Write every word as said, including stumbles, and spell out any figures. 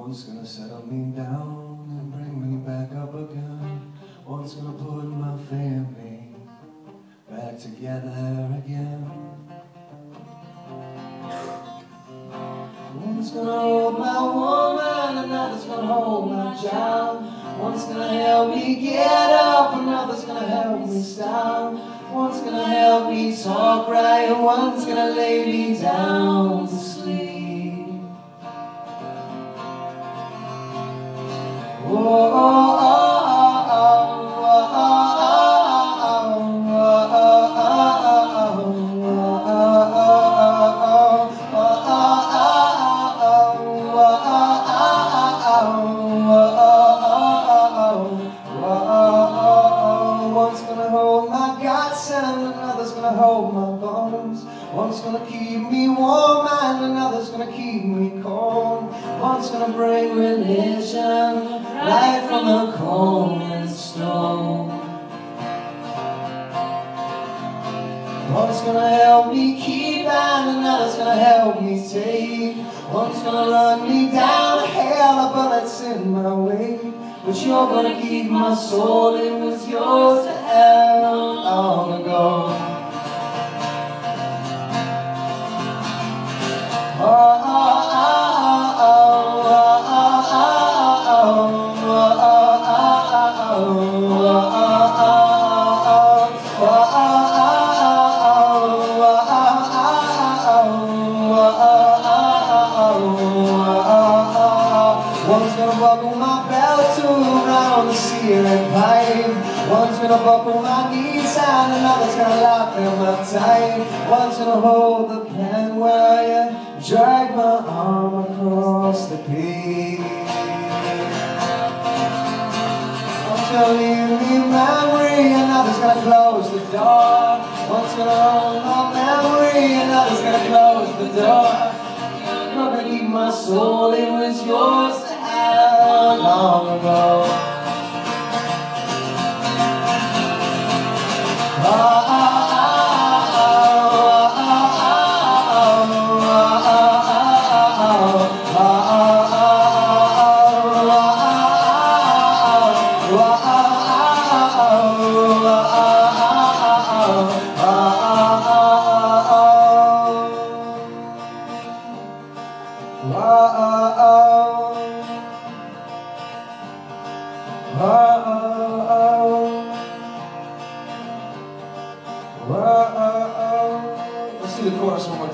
One's gonna settle me down and bring me back up again. One's gonna put my family back together again. One's gonna hold my woman, another's gonna hold my child. One's gonna help me get up, another's gonna help me stand. One's gonna help me talk right, and one's gonna lay me down to sleep. Oh, oh, oh. Hold my bones. One's gonna keep me warm and another's gonna keep me cold. One's gonna bring religion right from the cold stone. One's gonna help me keep and another's gonna help me take. One's gonna run me down hell, a bullet's in my way. But you're gonna keep my soul, it was yours to have long ago. Oh, oh, oh, oh, one's gonna buckle my belt to around the ceiling pipe. One's gonna buckle my knees and another's gonna lock them up tight. One's gonna hold the pen while you drag my arm across the page. One's gonna leave me memory, another's gonna close the door. One's gonna hold my memory, another's gonna close the door. You're gonna keep my soul, it was yours to have long ago. Ah, ah, let's do the chorus one more time.